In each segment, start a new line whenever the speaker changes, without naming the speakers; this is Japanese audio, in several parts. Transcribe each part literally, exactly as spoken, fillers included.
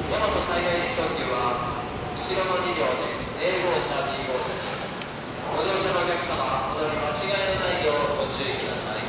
大和最大時特急は後ろのに両で エー 号車 ビー 号車です。ご乗車のお客様、お乗り間違いのないようご注意ください。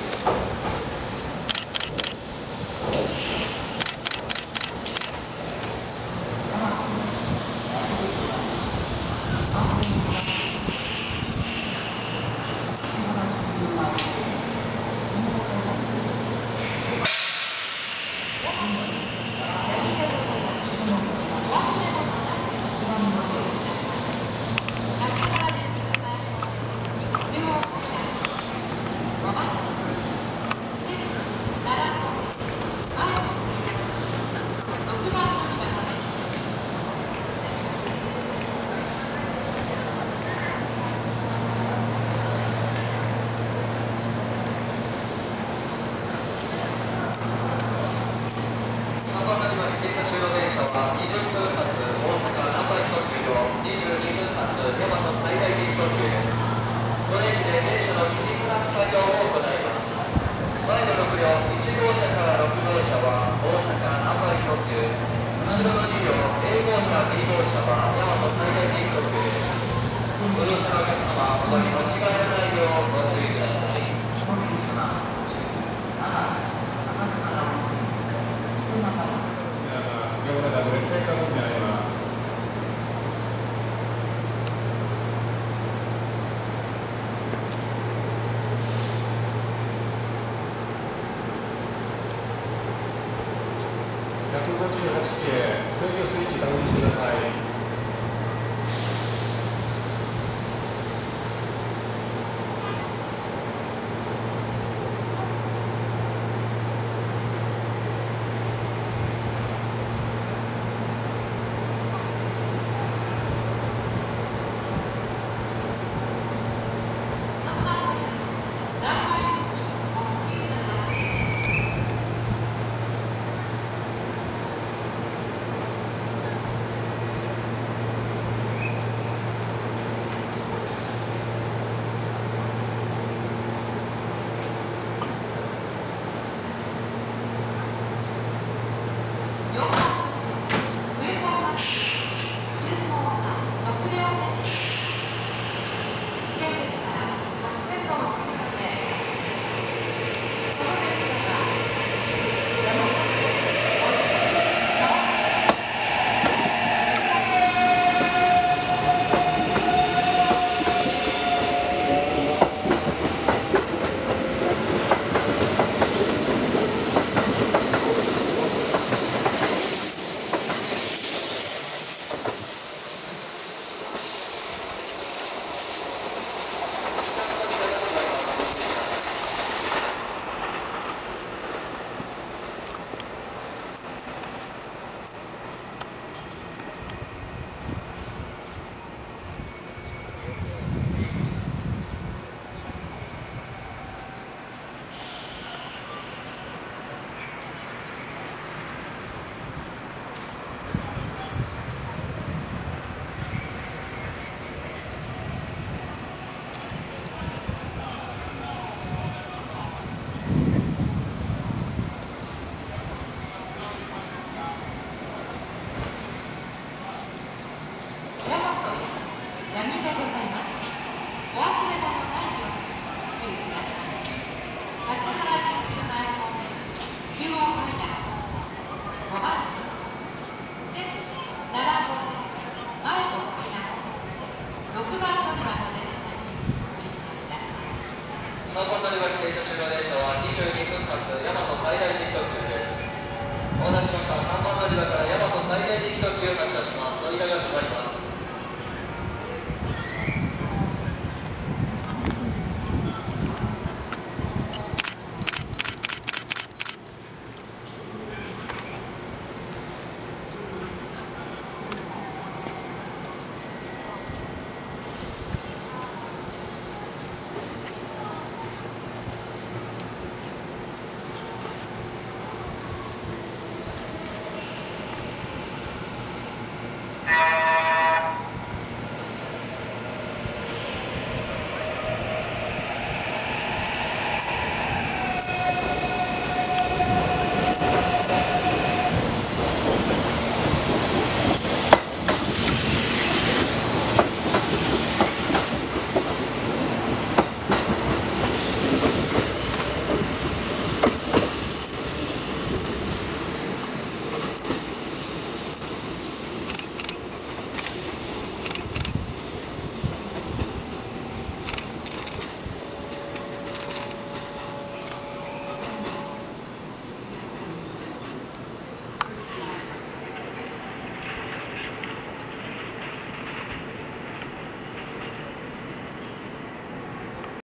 停車中の電車はにじゅっぷん発大阪南海特急とにじゅうにふん発大和最大時特急です。この駅で電車の切り離す作業を行います。前のろく両いち号車からろく号車は大阪南海特急、後ろのに両 エー 号車 ビー 号車は大和最大時特急です。ご乗車のお客様、お乗り間違えないようご注意ください。
先ほどから列車確認になります。ひゃくごじゅうはち系制御スイッチ確認してください。
さんばん乗り場に停車中の電車はにじゅうにふん発大和最大時特急です。お待たせしました。さんばん乗り場から大和最大時特急発車します。扉が閉まります。